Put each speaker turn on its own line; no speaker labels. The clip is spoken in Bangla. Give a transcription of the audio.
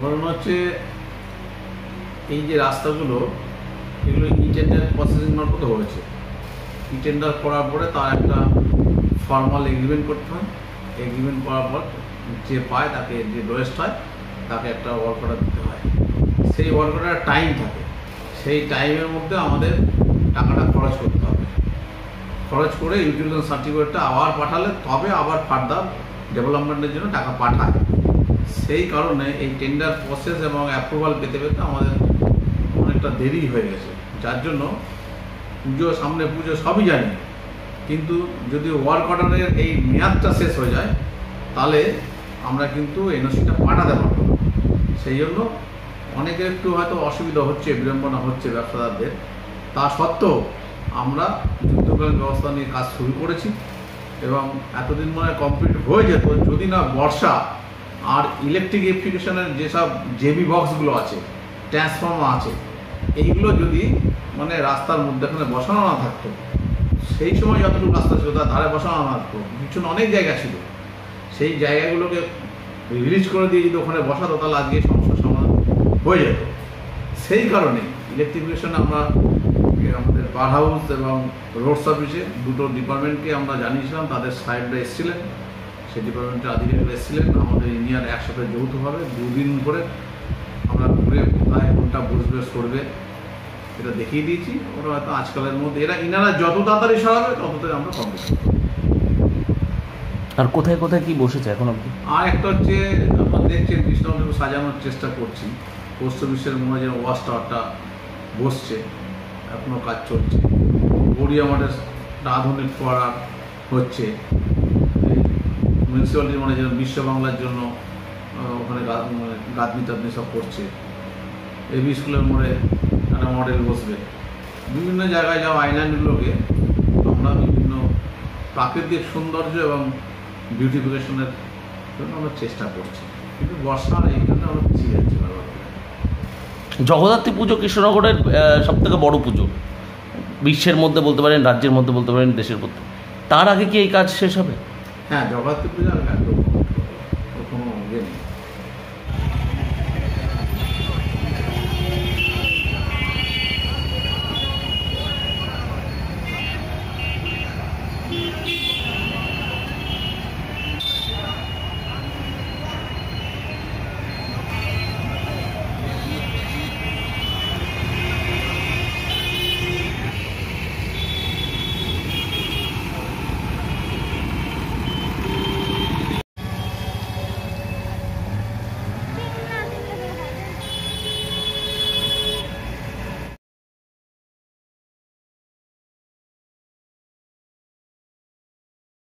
কারণ হচ্ছে এই যে রাস্তাগুলো এগুলো ই-টেন্ডার প্রসেসিং মারফত হয়েছে। ই-টেন্ডার করার পরে তার একটা ফর্মাল এগ্রিমেন্ট করতে হয়। এগ্রিমেন্ট করার পর যে পায় তাকে, যে লোয়েস্ট হয় তাকে একটা ওয়ার্ক অর্ডার দিতে হয়। সেই ওয়ার্ক অর্ডার টাইম থাকে, সেই টাইমের মধ্যে আমাদের টাকাটা খরচ করতে হবে। খরচ করে ইউটিলাইজেশন সার্টিফিকেটটা আবার পাঠালে তবে আবার ফার্দার ডেভেলপমেন্টের জন্য টাকা পাঠায়। সেই কারণে এই টেন্ডার প্রসেস এবং অ্যাপ্রুভাল পেতে পেতে আমাদের অনেকটা দেরি হয়ে গেছে। যার জন্য পুজো, সামনে পুজো সবই জানি, কিন্তু যদি ওয়ার্ক অর্ডারের এই মেয়াদটা শেষ হয়ে যায় তাহলে আমরা কিন্তু এনওসিটা পাঠাতে পারবো না। সেই জন্য অনেকের একটু হয়তো অসুবিধা হচ্ছে, বিড়ম্বনা হচ্ছে ব্যবসাদারদের। তা সত্ত্বেও আমরা যুদ্ধকালীন ব্যবস্থা নিয়ে কাজ শুরু করেছি এবং এতদিন মনে কমপ্লিট হয়ে যেত যদি না বর্ষা আর ইলেকট্রিফিকেশনের যেসব জেবি বক্সগুলো আছে, ট্রান্সফর্মার আছে, এইগুলো যদি মানে রাস্তার মধ্যেখানে বসানো না থাকতো, সেই সময় যতটুকু রাস্তা ছিল তার ধারে বসানো না থাকতো, পিছনে অনেক জায়গা ছিল, সেই জায়গাগুলোকে রিলিজ করে দিয়ে যদি ওখানে বসাতো তাহলে আজকে সমস্যার সমাধান হয়ে যেত। সেই কারণে ইলেকট্রিফিকেশন আমরা আমাদের পাওয়ার হাউস এবং রোডস অফিসে দুটো ডিপার্টমেন্টকে আমরা জানিয়েছিলাম, তাদের সাহেবরা এসেছিলেন, সেই ডিপার্টমেন্টের আধিকারিকরা এসেছিলেন, আমাদের ইঞ্জিনিয়ার একসাথে যৌথভাবে দুদিন করে আমরা ঘুরে কোথায় কোনটা বসবে সরবে এটা দেখিয়ে দিয়েছি। ওরা হয়তো আজকালের মধ্যে ইনারা যত তাড়াতাড়ি সরাবে ততটাই আমরা কমপ্লিট করব।
আর কোথায় কোথায় কি বসেছে এখন অবধি?
আর একটা হচ্ছে আপনারা দেখছেন কৃষ্ণনগর সাজানোর চেষ্টা করছি। পোস্ট অফিসের মনে হয় যেন ওয়াচ টাওয়ারটা বসছে, এখনও কাজ চলছে। গড়িয়া মাঠের আধুনিক করা হচ্ছে। মিউনিসিপ্যালিটির মনে যেন বিশ্ব বাংলার জন্য ওখানে গাঁথনি টাতনি সব করছে। এবি স্কুলের মোড়ে একটা মডেল বসবে। বিভিন্ন জায়গায় যাওয়া আইল্যান্ডগুলোকে আমরা বিভিন্ন প্রাকৃতিক সৌন্দর্য এবং বিউটিফিকেশনের জন্য আমরা চেষ্টা করছি, কিন্তু বর্ষার এই জন্য আমরা পিছিয়ে যাচ্ছি।
জগদ্ধাত্রী পুজো কৃষ্ণনগরের সবথেকে বড় পুজো, বিশ্বের মধ্যে বলতে পারেন, রাজ্যের মধ্যে বলতে পারেন, দেশের মধ্যে। তার আগে কি এই কাজ শেষ হবে?
হ্যাঁ, জগদ্ধাত্রী পুজো একদম